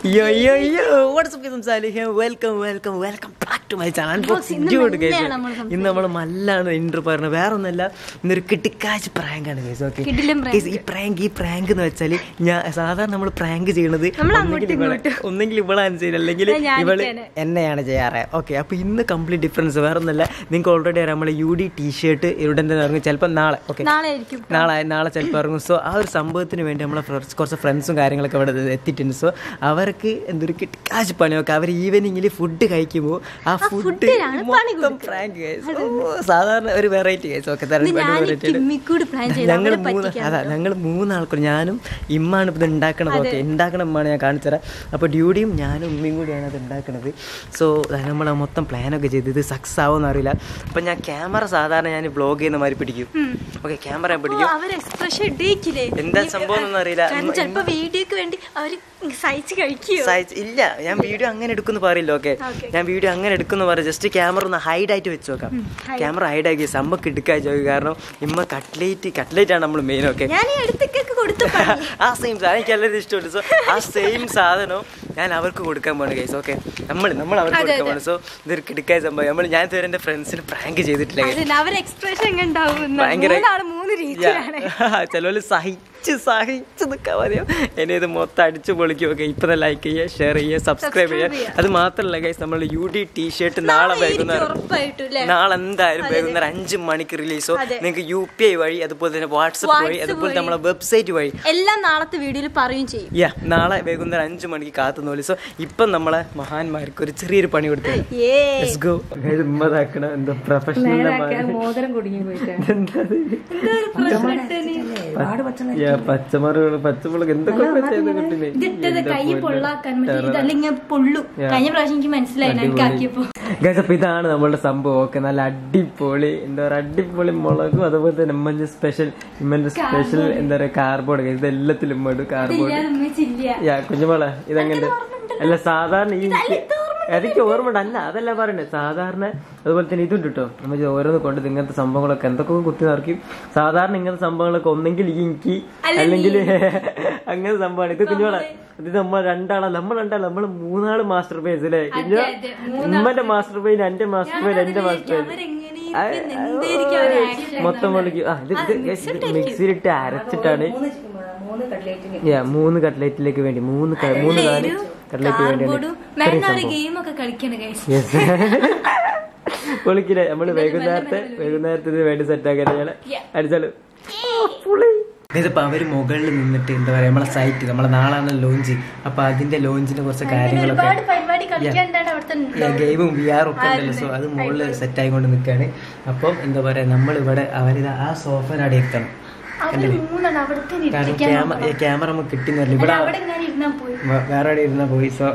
Welcome back to my channel. ഇന്ന് നമ്മൾ നല്ലാണ് ഇൻട്രോ പറഞ്ഞത്, വേറെ ഒന്നല്ല, ഇന്നൊരു കിട്ടിക്കാച്ച് പ്രാങ്കാണ് ഗൈസ്. ഓക്കെ, ഈ പ്രാങ്ക് എന്ന് വെച്ചാൽ ഞാൻ സാധാരണ നമ്മൾ പ്രാങ്ക് ചെയ്യണത് ഒന്നെങ്കിൽ ഇവളാണ് ചെയ്യുന്നത്, അല്ലെങ്കിൽ ഇവള് എന്നെയാണ് ചെയ്യാറ്. ഓക്കെ, അപ്പൊ ഇന്ന് കംപ്ലീറ്റ് ഡിഫറൻസ് വേറെ ഒന്നല്ല. നിങ്ങൾക്ക് ഓൾറെഡി അറിയാം, നമ്മളെ UD ടീഷർട്ട് ഇവിടെ ഇറങ്ങും ചിലപ്പോൾ നാളെ. ഓക്കെ, നാളെ ചിലപ്പോൾ ഇറങ്ങും. സോ ആ ഒരു സംഭവത്തിന് വേണ്ടി നമ്മളെ കുറച്ച് ഫ്രണ്ട്സും കാര്യങ്ങളൊക്കെ ഇവിടെ എത്തിയിട്ടുണ്ട്. സോ അവർക്ക് എന്തൊരു കിട്ടിക്കാശ് പണിയൊക്കെ അവർ ഈവനിങ്ങിൽ ഫുഡ് കഴിക്കുമ്പോൾ ആ ഫുഡ് പ്രാങ്ക് ഗൈസ്, സാധാരണ ഒരു വെറൈറ്റി ഗൈസ്. ഓക്കെ, ഞങ്ങൾ മൂന്നാൾക്കും, ഞാനും ഇമ്മാണ് ഇത് ഉണ്ടാക്കണത്. ഓക്കെ, ഉണ്ടാക്കണ ഇമ്മാണ് ഞാൻ കാണിച്ചു തരാം. അപ്പോൾ ഡ്യൂഡിയും ഞാനും ഉമ്മയും കൂടിയാണ് അത് ഉണ്ടാക്കണത്. സോ നമ്മൾ മൊത്തം പ്ലാനൊക്കെ ചെയ്ത് ഇത് സക്സസ് ആവുമെന്ന് അറിയില്ല. അപ്പം ഞാൻ ക്യാമറ സാധാരണ ഞാൻ വ്ളോഗ് ചെയ്യുന്ന മാതിരി പിടിക്കും. ഓക്കെ, ക്യാമറ പിടിക്കും. എന്താ സംഭവം എന്നൊന്നും അറിയില്ല. ഇല്ല, ഞാൻ വീഡിയോ അങ്ങനെ എടുക്കുന്നു പറയില്ല. ഓക്കെ, ഞാൻ വീഡിയോ അങ്ങനെ എടുക്കുന്നു പറയും. ജസ്റ്റ് ക്യാമറ ഒന്ന് ഹൈഡായിട്ട് വെച്ച് നോക്കാം. ക്യാമറ ഹൈഡാക്കി സംഭവം എടുക്കാൻ ചോദിക്കും. കാരണം ഇമ്മ കട്ട്ലേറ്റ് ആണ് നമ്മൾ മെയിൻ. ഓക്കെ, ആ സെയിം സാധനം എനിക്ക് എല്ലാവരും ഇഷ്ടമുണ്ട്. സോ ആ സെയിം സാധനവും ഞാൻ അവർക്ക് കൊടുക്കാൻ പോണു ഗൈസ്. ഓക്കെ, നമ്മൾ അവർക്ക് കൊടുക്കാൻ പോണു. സോ ഇതൊരു കിടക്കായ സംഭവം. ഞാൻ ഇതുവരെ എന്റെ ഫ്രണ്ട്സിന് പ്രാങ്ക് ചെയ്തിട്ടില്ല. ഭയങ്കര ചിലവര് സഹിച്ച് നിൽക്കാൻ മതിയോ എന്നെ ഇത് മൊത്തം അടിച്ചു പൊളിക്കും. ഓക്കെ, ഇപ്പൊ ലൈക്ക് ചെയ്യുക, ഷെയർ ചെയ്യുക, സബ്സ്ക്രൈബ് ചെയ്യുക. അത് മാത്രമല്ല ഗൈസ്, നമ്മൾ UD ടീഷർട്ട് നാളെ എന്തായാലും വൈകുന്നേരം 5 മണിക്ക് റിലീസോ. നിങ്ങൾക്ക് UPI വഴി, അതുപോലെ തന്നെ വാട്സപ്പ് വഴി, അതുപോലെ നമ്മുടെ വെബ്സൈറ്റ് വഴി എല്ലാം നാളത്തെ വീഡിയോയിൽ പറയും ചെയ്യും. നാളെ വൈകുന്നേരം 5 മണിക്ക് കാത്തുന്നോളി. സോ ഇപ്പം നമ്മളെ മഹാന്മാർക്ക് ഒരു ചെറിയൊരു പണി കൊടുത്തു. എന്തോ പ്രൊഫഷണൽ പച്ചമുളക് എന്തൊക്കെ അപ്പൊ ഇതാണ് നമ്മളുടെ സംഭവം. ഓക്കെ, നല്ല അടിപൊളി എന്താ പറയുക, അടിപൊളി മുളകും, അതുപോലെ തന്നെ ഇമ്മന്റെ സ്പെഷ്യൽ എന്താ പറയുക കാർബോർഡ്. ഇതെല്ലാത്തിലും ഇടും കാർബോർഡ്. കുഞ്ഞുമോളെ ഇതങ്ങനെ അല്ല സാധാരണ എനിക്ക് ഓർമ്മ അല്ല, അതല്ല പറയണ്ടേ. സാധാരണ അതുപോലെ തന്നെ ഇതുണ്ട് കേട്ടോ, നമ്മൾ ഓരോന്ന് കൊണ്ട് ഇങ്ങനത്തെ സംഭവങ്ങളൊക്കെ എന്തൊക്കെ കുത്തി നിറയ്ക്കും. സാധാരണ ഇങ്ങനത്തെ സംഭവങ്ങളൊക്കെ ഒന്നെങ്കിൽ എനിക്ക് അല്ലെങ്കിൽ അങ്ങനെ സംഭവമാണ് ഇത്. കുഞ്ഞോളെ ഇത് നമ്മൾ നമ്മൾ 3 മാസ്റ്റർ പേസ് അല്ലേ? ഉമ്മന്റെ മാസ്റ്റർ പെയിൻ, എന്റെ മാസ്റ്റർ പെയിൻ, എന്റെ മാസ്റ്റർ പെയിൻ മൊത്തം വിളിക്കും. ഇത് മിക്സിയിലിട്ട് അരച്ചിട്ടാണ് 3 കട്ട്ലേറ്റിലേക്ക് വേണ്ടി 3 കട്ട്ലേറ്റ് വേണ്ടിയാണ് പൊളിക്കില്ലേ. നമ്മള് വൈകുന്നേരത്തിന് വേണ്ടി സെറ്റ് ആക്കാൻ അടിച്ചാലും. ഇതിപ്പോ അവര് മുകളിൽ നിന്നിട്ട് എന്താ പറയാ, നമ്മളെ സൈറ്റ്, നമ്മളെ നാളാണ് ലോഞ്ച്. അപ്പൊ അതിന്റെ ലോഞ്ചിന് കുറച്ച് കാര്യങ്ങളൊക്കെ ഗെയിമും VR ഒക്കെ ഉണ്ടല്ലോ. സോ അത് മുകളിൽ സെറ്റ് ആയിക്കൊണ്ട് നിൽക്കാണ്. അപ്പം എന്താ പറയാ, നമ്മളിവിടെ അവരിത് ആ സോഫയുടെ എത്തണം. ക്യാമറ നമുക്ക് കിട്ടുന്നില്ല. ഇവിടെ വേറെ എവിടെ ഇരുന്നാ പോയി. സോ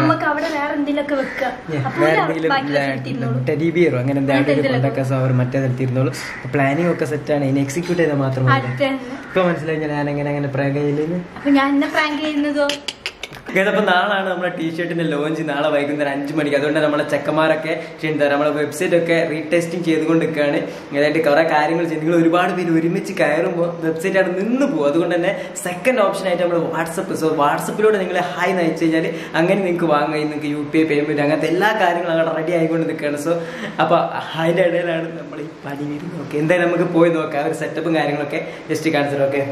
വേറെ എന്തെങ്കിലും ടെഡി ബിയറോ അങ്ങനെ എന്തെങ്കിലും കൊണ്ടൊക്കെ സോ അവർ മറ്റേ സ്ഥലത്തിരുന്നോളൂ. പ്ലാനിങ് ഒക്കെ സെറ്റാണ്. ഇനി എക്സിക്യൂട്ട് ചെയ്താൽ മാത്രമേ. ഇപ്പൊ മനസ്സിലായി ഞാൻ എങ്ങനെ പ്രാങ്ക് ചെയ്യുന്നതോ. അപ്പൊ നാളാണ് നമ്മുടെ ടീഷർട്ടിന്റെ ലോഞ്ച്, നാളെ വൈകുന്നേരം 5 മണിക്ക്. അതുകൊണ്ട് നമ്മളെ ചെക്കന്മാരൊക്കെ എന്താ നമ്മളെ വെബ്സൈറ്റ് ഒക്കെ റീടെസ്റ്റിംഗ് ചെയ്തുകൊണ്ട് നിൽക്കുകയാണ്. അതായത് കുറെ കാര്യങ്ങൾ ചെയ്ത് നിങ്ങൾ ഒരുപാട് പേര് ഒരുമിച്ച് കയറുമ്പോൾ വെബ്സൈറ്റ് അവിടെ നിന്ന് പോകും. അതുകൊണ്ട് തന്നെ സെക്കൻഡ് ഓപ്ഷൻ ആയിട്ട് നമ്മൾ വാട്സപ്പ്. സോ വാട്സപ്പിലൂടെ നിങ്ങൾ ഹായ് നയിച്ചു കഴിഞ്ഞാൽ അങ്ങനെ നിങ്ങൾക്ക് വാങ്ങാം. നിങ്ങൾക്ക് UPI പേയ്മെന്റ് അങ്ങനത്തെ എല്ലാ കാര്യങ്ങളും അങ്ങനെ റെഡി ആയിക്കൊണ്ട് നിൽക്കുകയാണ്. സോ അപ്പൊ അതിന്റെ ഇടയിലാണ് നമ്മൾ ഈ പണി വരുന്നത്. ഓക്കെ, എന്തായാലും നമുക്ക് പോയി നോക്കാം. ഒരു സെറ്റപ്പും കാര്യങ്ങളൊക്കെ ജസ്റ്റ് കാണിച്ചിട്ട്. ഓക്കെ,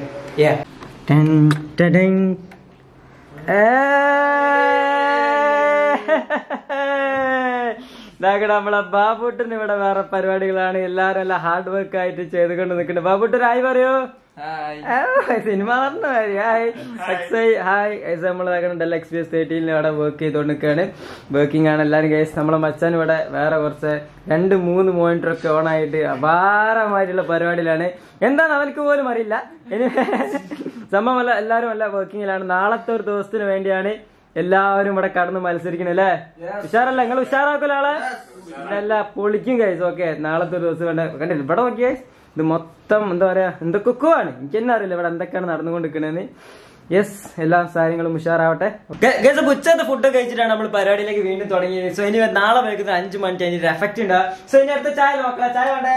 നമ്മളെ ബാബുട്ടിന് ഇവിടെ വേറെ പരിപാടികളാണ്. എല്ലാരും എല്ലാം ഹാർഡ് വർക്ക് ആയിട്ട് ചെയ്തുകൊണ്ട് നിൽക്കുന്നുണ്ട്. ബാബുട്ടൻ ഹായ് പറയൂ. സിനിമ പറഞ്ഞ ഹായ്. നമ്മള് XPS 13 ഇവിടെ വർക്ക് ചെയ്തോണ്ട് നിൽക്കുകയാണ്. വർക്കിംഗ് ആണ് എല്ലാരും ഗൈസ്. നമ്മളെ മച്ചാൻ ഇവിടെ വേറെ കുറച്ച് 2-3 മോണിറ്റർ ഒക്കെ ഓൺ ആയിട്ട് അപാരമായിട്ടുള്ള പരിപാടിയിലാണ്. എന്താണ് അവർക്ക് പോലും അറിയില്ല. ഇനി സംഭവമല്ല, എല്ലാരും എല്ലാ വർക്കിങ്ങിലാണ്. നാളത്തെ ഒരു ദിവസത്തിന് വേണ്ടിയാണ് എല്ലാവരും ഇവിടെ കടന്ന് മത്സരിക്കണം അല്ലേ? ഉഷാറല്ല? നിങ്ങൾ ഉഷാറാക്കല ആളെ എല്ലാ പൊളിക്കും ഗൈസ്. ഓക്കെ, നാളത്തെ ഒരു ദിവസം വേണ്ട. കണ്ടില്ല ഇവിടെ നോക്കിയേ, ഇത് മൊത്തം എന്താ പറയാ, എന്തൊക്കെ ആണ് എനിക്ക് തന്നെ അറിയില്ല ഇവിടെ എന്തൊക്കെയാണ് നടന്നുകൊണ്ടിരിക്കണെന്ന്. യെസ്, എല്ലാ കാര്യങ്ങളും ഉഷാറാവട്ടെ. ഉച്ചത്തെ ഫുഡ് കഴിച്ചിട്ടാണ് നമ്മൾ പരിപാടിയിലേക്ക് വീണ്ടും തുടങ്ങിയത്. സോ ഇനി നാളെ വൈകുന്നേരം 5 മണിക്ക് അതിന്റെ എഫക്ട് ഉണ്ടാവും. സോ ഇനി അടുത്ത ചായ നോക്കാം. ചായ വേണ്ടേ?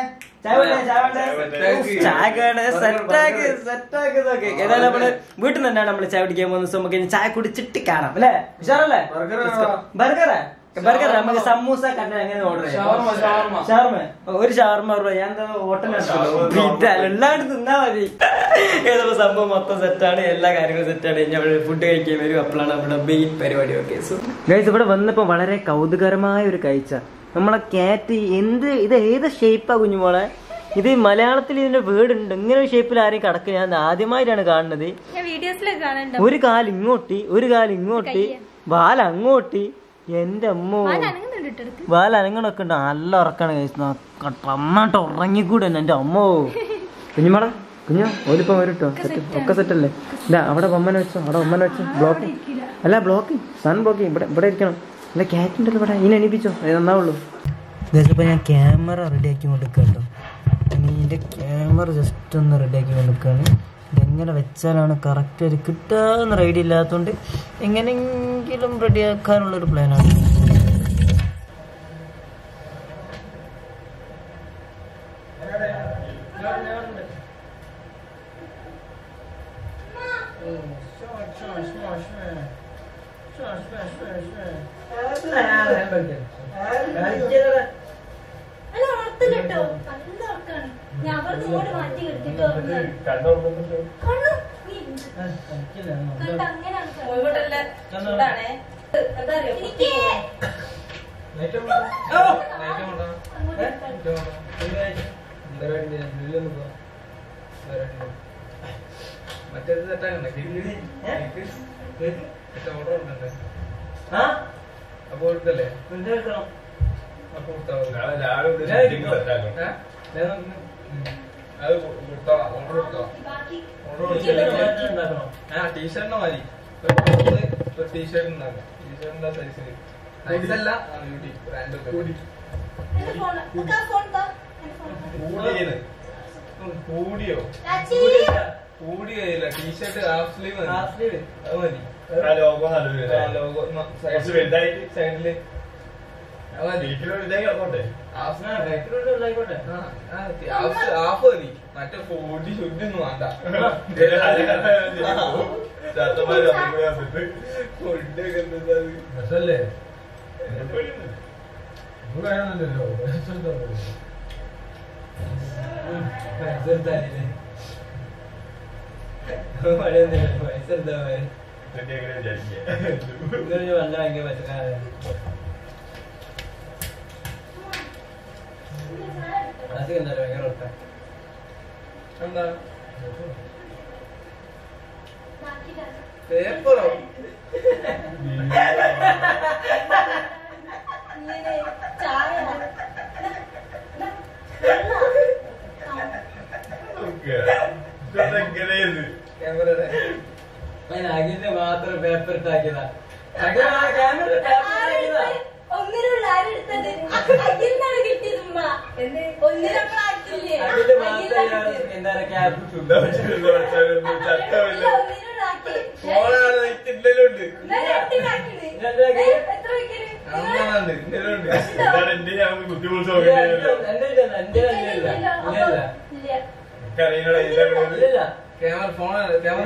സെറ്റാക്കി ഏതായാലും നമ്മള് വീട്ടിൽ നിന്ന് തന്നെയാണ് നമ്മള് ചായ കുടിക്കാൻ പോകുന്ന ദിവസം നമുക്ക് ചായ കുടിച്ചിട്ട് കാണാം അല്ലേ ഉഷാറല്ലേ ബർഗറാ ബർഗർ നമുക്ക് സമൂസ കണ്ട എങ്ങനെ ഓർഡർ ചെയ്യാം ഷവർമ ഒരു ഷവർമ ഞാൻ എന്താ ഹോട്ടലിലാണ്ട് തിന്നാ മതി ഏതോ സംഭവം മൊത്തം സെറ്റാണ് എല്ലാ കാര്യങ്ങളും സെറ്റാണ് ഞാൻ ഫുഡ് കഴിക്കാൻ വരും അപ്പോഴാണ് നമ്മുടെ മെയിൻ പരിപാടി ഒക്കെ സോ ഗൈസ് ഇവിടെ വന്നപ്പോ വളരെ കൗതുകരമായ ഒരു കാഴ്ച നമ്മളെ കാറ്റ് ഇത് ഏത് ഷേപ്പാ കുഞ്ഞുമോളെ ഇത് മലയാളത്തിൽ ഇതിന്റെ വീടുണ്ട് ഇങ്ങനെ ഒരു ഷേപ്പിൽ ആരെയും കിടക്കുക ഞാൻ ആദ്യമായിട്ടാണ് കാണുന്നത് ഒരു കാല് ഇങ്ങോട്ടി ഒരു കാല് ഇങ്ങോട്ടി വാലങ്ങോട്ടി എന്റെ അമ്മോ വാലനങ്ങണൊക്കെ ഉണ്ട് നല്ല ഉറക്കാണ് നന്നായിട്ട് ഉറങ്ങിക്കൂടെ എന്റെ അമ്മോ കുഞ്ഞുമോളെ കുഞ്ഞോ ഓലിപ്പം വരും കേട്ടോ ഒക്കെ സെറ്റല്ലേ ഇല്ല അവിടെ ബൊമ്മനെ വെച്ചോ ബ്ലോക്കിങ് അല്ല ബ്ലോക്കിങ് സൺ ബ്ലോക്കിങ് ഇവിടെ ഇരിക്കണം അല്ല ക്യാറ്റുണ്ടല്ലോ ഇവിടെ ഇനി എണീപ്പിച്ചോ അത് നന്നാവുള്ളൂ ഇപ്പൊ ഞാൻ ക്യാമറ റെഡിയാക്കി കൊണ്ടിരിക്കുക കേട്ടോ ഇനി ഇതിന്റെ ക്യാമറ ജസ്റ്റ് ഒന്ന് റെഡിയാക്കി കൊണ്ടിരിക്കുകയാണ് ഇതെങ്ങനെ വെച്ചാലാണ് കറക്റ്റായിട്ട് കിട്ടാന്ന് ഐഡിയ ഇല്ലാത്തതുകൊണ്ട് എങ്ങനെയെങ്കിലും റെഡിയാക്കാനുള്ളൊരു പ്ലാനാണ് മറ്റേത് തെറ്റാകണ്ടേ അപ്പൊ കൊടുക്കല്ലേ അപ്പൊ അത് കൊടുത്തോളാം ഓർഡർ കൊടുത്തോളാം ടീഷർട്ടിന് മതി ടീഷർട്ട് ഉണ്ടാക്കാം ടീഷർട്ടിന്റെ സൈസിൽ സൈസല്ല ബ്രാൻഡ് കൂടിയോ കൂടിയില്ല ടീഷർട്ട് ഹാഫ് സ്ലീവ് അത് മതി ലോഗോ സൈഡില് ഹാഫ് മതി മറ്റേ 40 ശുദ്ധൊന്നും വേണ്ട ഫുഡൊക്കെ എന്താ പേപ്പറോ അഖിലിന് മാത്രം പേപ്പർ ഇട്ടാക്കിയതാ ക്യാമറ ഫോൺ ക്യാമറ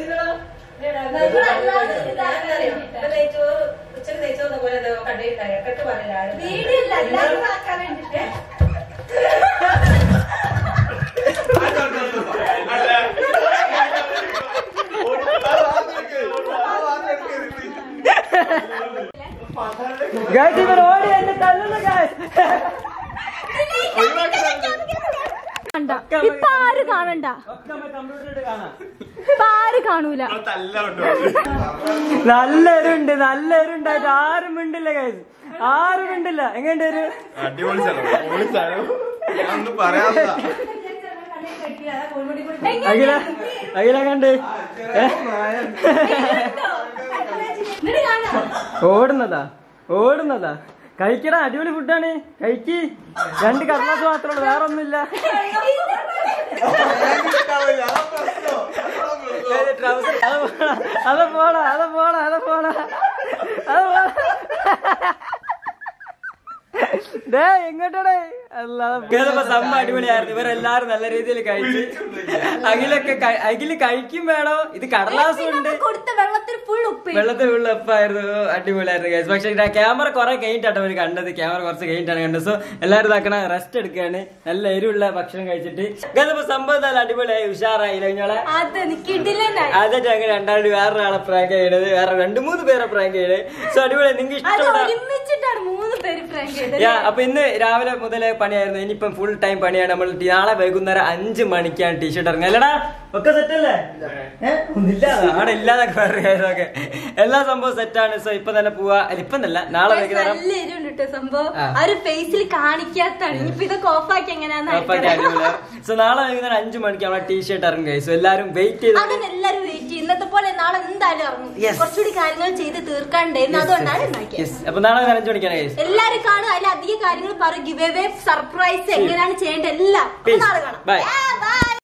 ഉച്ചക്ക് നെയ്ച്ചോന്ന് പോലെ കണ്ടിട്ടാണ് ഇടയ്ക്ക് പറയാൻ ഇപ്പൊ ആര് കാണണ്ട ഇപ്പൊ ആര് കാണൂല നല്ല എരുണ്ടായിട്ട് ആരും മിണ്ടില്ല ഗൈസ് ആരും മിണ്ടില്ല എങ്ങനെ ഒരു അഖില കണ്ട് ഓടുന്നതാ കഴിക്കടാ അടിപൊളി ഫുഡാണ് കഴിക്ക് 2 കടലാസ് മാത്രമേ ഉള്ളൂ വേറെ ഒന്നുമില്ല അത് പോടാ എങ്ങോട്ടേ സംഭവം അടിപൊളിയായിരുന്നു. ഇവരെല്ലാരും നല്ല രീതിയിൽ കഴിച്ച്. അഖില് കഴിക്കും വേണോ, ഇത് കടലാസും ഉണ്ട്, വെള്ളത്തിൽ ഫുൾ ഉപ്പായിരുന്നു. അടിപൊളിയായിരുന്നു. പക്ഷെ ക്യാമറ കുറെ കഴിഞ്ഞിട്ടാണ് അവര് കണ്ടത്. ക്യാമറ കുറച്ച് കഴിഞ്ഞിട്ടാണ് കണ്ടത്. സോ എല്ലാവരും ഇതാക്കണ റെസ്റ്റ് എടുക്കുകയാണ്. നല്ല എരിവുള്ള ഭക്ഷണം കഴിച്ചിട്ട് സംഭവം നല്ല അടിപൊളിയായി, ഉഷാറായില്ല കുഞ്ഞോളെ. അതായിട്ട് അങ്ങനെ രണ്ടാമത് വേറൊരാളെ പ്രാങ്ക് ചെയ്യണത്, വേറെ 2-3 പേരെ പ്രാങ്ക് ചെയ്യണത്. സോ അടിപൊളി. നിങ്ങൾക്ക് ഇഷ്ടപ്പെട്ട അപ്പൊ ഇന്ന് രാവിലെ മുതലേ പണിയായിരുന്നു. ഇനിയിപ്പം ഫുൾ ടൈം പണിയാണ്. നമ്മൾ നാളെ വൈകുന്നേരം 5 മണിക്കാണ് ടീഷർട്ട് ഇറങ്ങുക. അല്ലടാ ഒക്കെ സെറ്റല്ലേ? ഒന്നില്ല അവിടെ ഇല്ലാതൊക്കെ പറയുന്നതൊക്കെ എല്ലാ സംഭവം സെറ്റാണ്. സോ ഇപ്പൊ തന്നെ പോവാ. ഇപ്പൊന്നല്ല, നാളെ വൈകുന്നേരം സോ നാളെ വൈകുന്നേരം 5 മണിക്ക് നമ്മളെ ടീഷർട്ട് ഇറങ്ങുക. സോ എല്ലാരും വെയിറ്റ് ചെയ്ത് ഇന്നത്തെ പോലെ നാളെ എന്തായാലും ഇറങ്ങും. കുറച്ചുകൂടി കാര്യങ്ങൾ ചെയ്ത് തീർക്കാണ്ടായിരുന്നു, അതുകൊണ്ടാണ് ഉണ്ടാക്കിയത്. അപ്പൊ നാളെ 5 മണിക്കാണ് എല്ലാരും കാണും. അതിൽ അധികം കാര്യങ്ങൾ പറയും, ഗിവ് അവേ, സർപ്രൈസ് എങ്ങനെയാണ് ചെയ്യേണ്ടത് എല്ലാം നാളെ കാണാം. ബൈ.